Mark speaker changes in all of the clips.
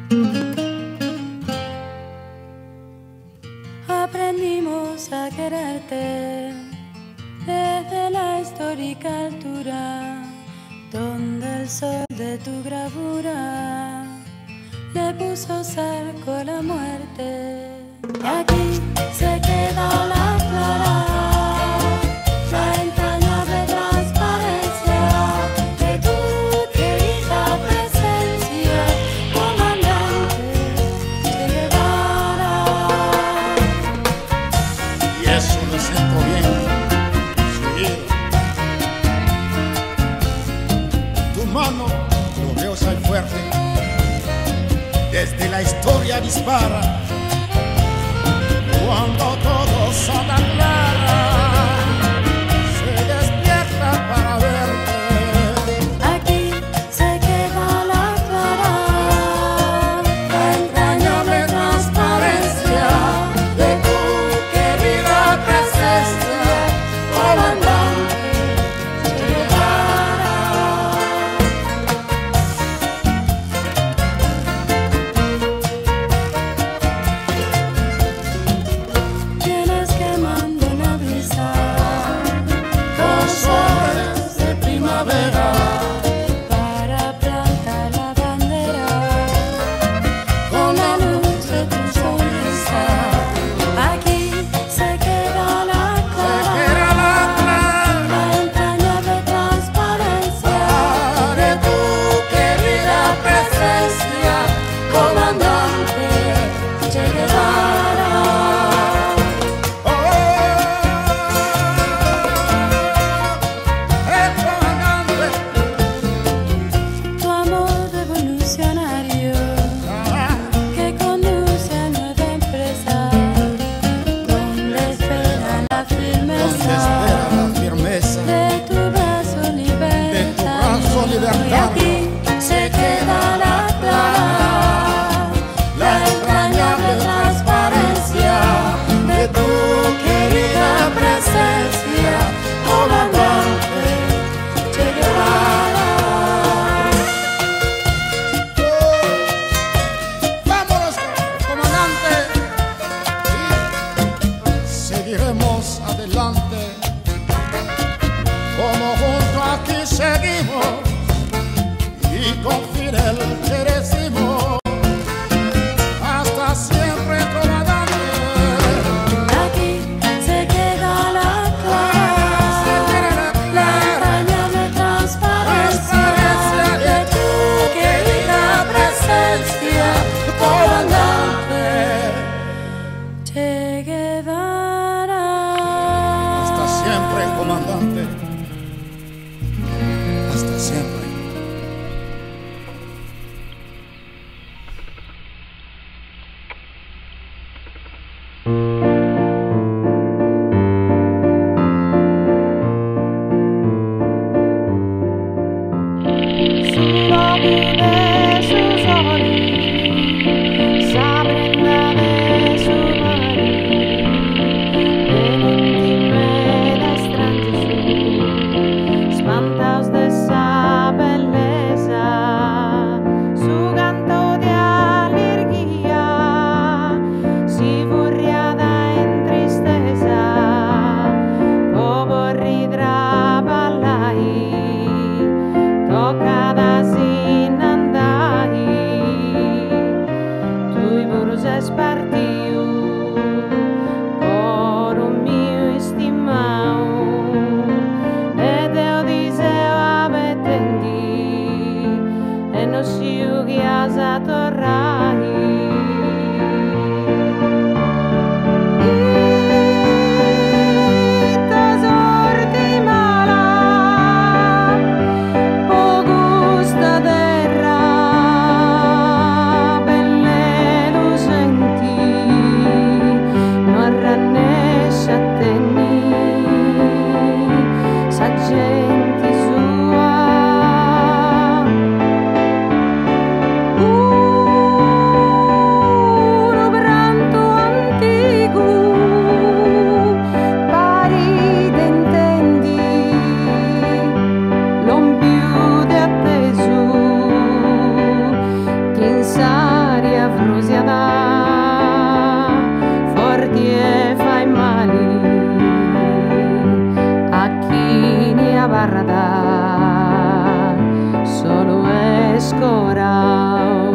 Speaker 1: Aprendimos a quererte desde la histórica altura, donde el sol de tu bravura le puso cerco a la muerte. Y aquí se queda la clara, la entrañable transparencia de tu querida presencia, comandante Che Guevara.
Speaker 2: Y eso lo siento bien, sí. Tu mano gloriosa y fuerte desde la historia dispara. Cuando todo sana clara, se despierta para verte.
Speaker 1: Aquí se queda la clara, la entrañable transparencia de tu querida presencia, comandante Che Guevara. Vienes quemando la brisa,
Speaker 2: Los hombres de primavera,
Speaker 1: para plantar la bandera con la luz de tu sonrisa. Aquí se queda la clara,
Speaker 2: era la clara
Speaker 1: la entrañable transparencia
Speaker 2: de tu querida presencia,
Speaker 1: comandante Che Guevara.
Speaker 2: el comandante.
Speaker 1: Tu amor revolucionario que conduce a nueva empresa, donde espera la
Speaker 2: Donde
Speaker 1: firmeza
Speaker 2: espera la firmeza
Speaker 1: de tu brazo libertad.
Speaker 2: brazo
Speaker 1: Y
Speaker 2: libertario.
Speaker 1: aquí se queda la clara, la entrañable transparencia de tu querida presencia, comandante Che Guevara.
Speaker 2: Vámonos, comandante. Y seguiremos adelante, como junto aquí seguimos, y con Fidel te decimos, hasta siempre, comandante.
Speaker 1: Aquí se queda la clara, la entrañable transparencia de tu querida presencia, comandante Che Guevara.
Speaker 2: Hasta siempre, comandante. Hasta siempre.
Speaker 3: Sulla de sus ori, s'aprenda de su mari, penintime d'estrange su, spantaos de sa bellesa, su canto de alegría, si furriada en tristeza, como ridra ballai, toccata sin andare. scorao.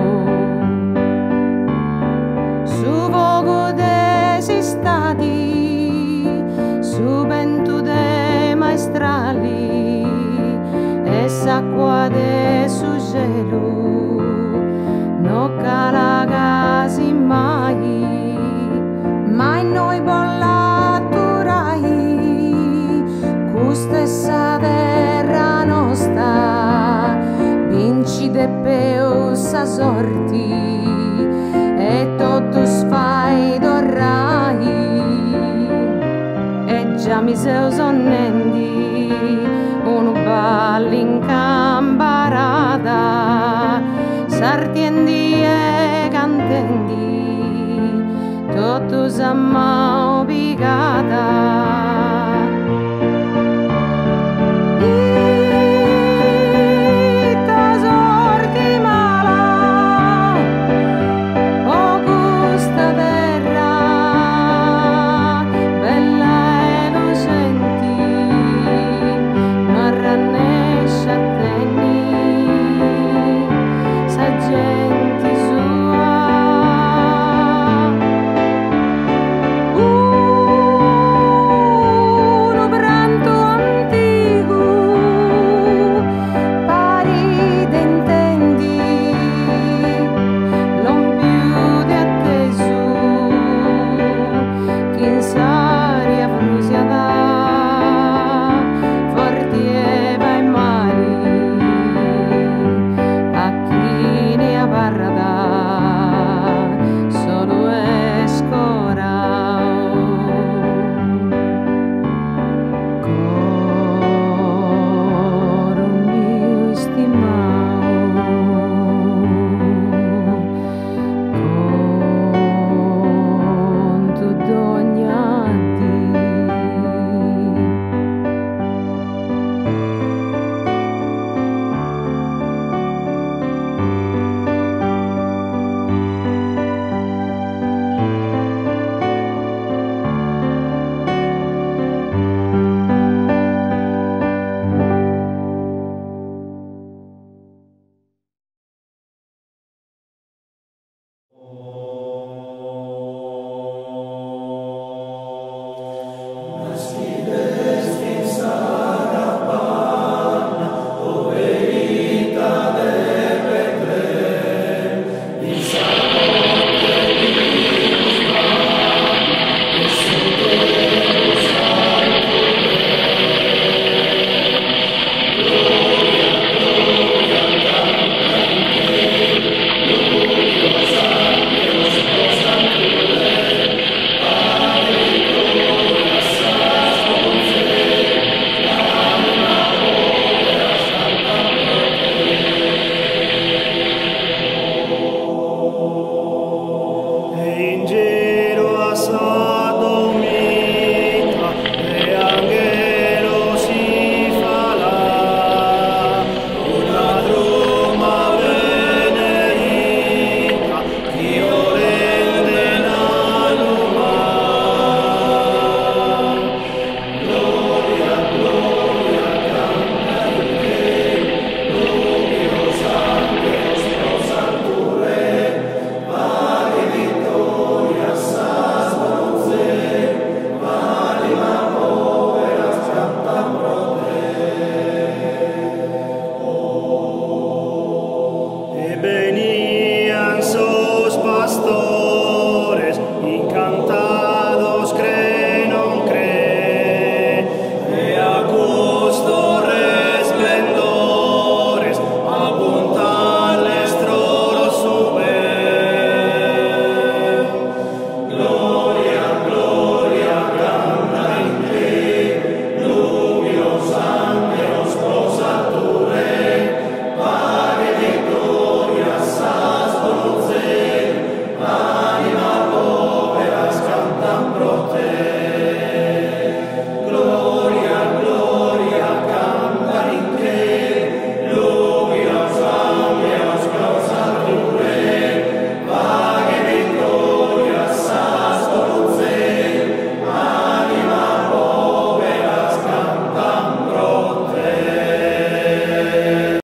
Speaker 3: Su vogo desi stati, su vento de maestrali, e s'acqua de su gelo, no calagasi mai, mai noi bollaturai, cu stessa terra nostra, vinci de peu sa sorti, e totus fai dorrai, e già mi seu sonnendi, unu balli in cambarada, sartiendi e cantendi, totus a ma obbligata.